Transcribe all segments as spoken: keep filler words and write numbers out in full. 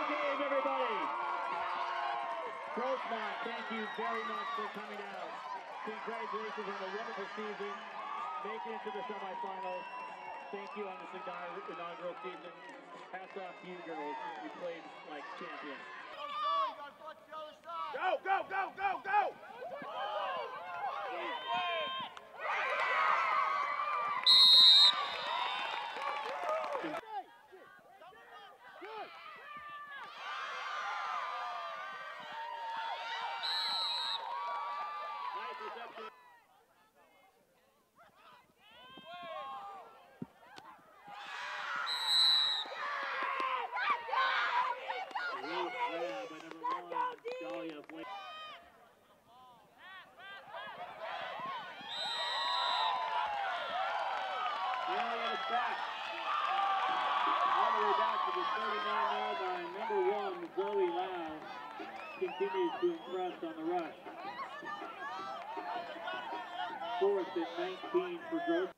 game, everybody. Grossmont, thank you very much for coming out. Congratulations on a wonderful season, making it to the semifinals. Thank you on this inaugural season. Hats off to you girls. You played like champions. Go, go, go, go, go! Nice reception. Great grab by number one, Dahlia Blake. Dahlia is back. All the way back to the thirty-nine yard line. Number one, Zoe Lau, continues to impress on the rush. Fourth and nineteen for Gross.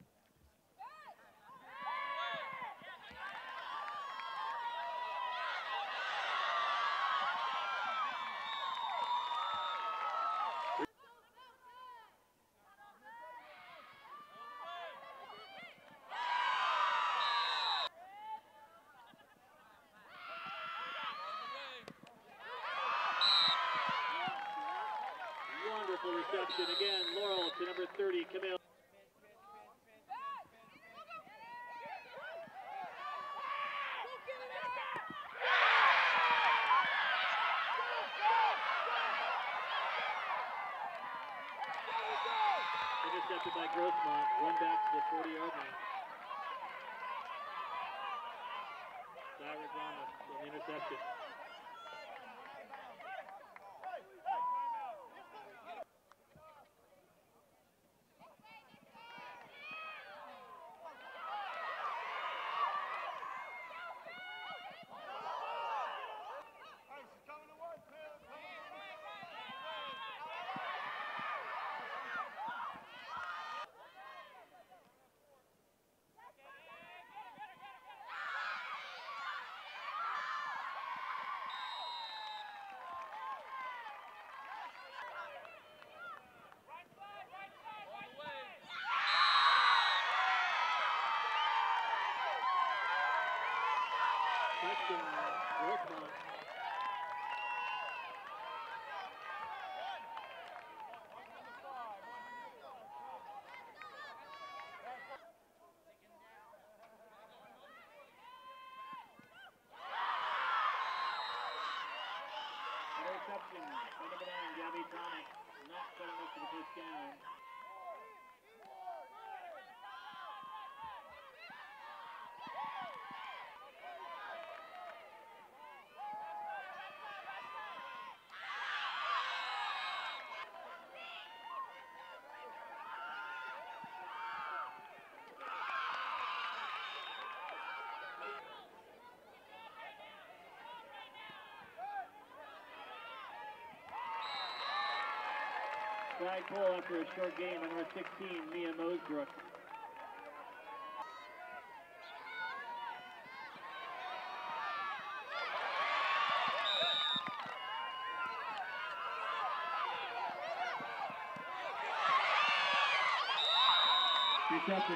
Wonderful reception again. Laurel to number thirty, Camille. Intercepted by Grossmont. Run back to the forty yard line. Cyrus Ramos on the interception. Touchdown, Grossmont. Interception by number nine, Gabby Thomas. Not quite enough for the first down. Flag pull after a short game by number sixteen, Mia Mosebrook. Reception.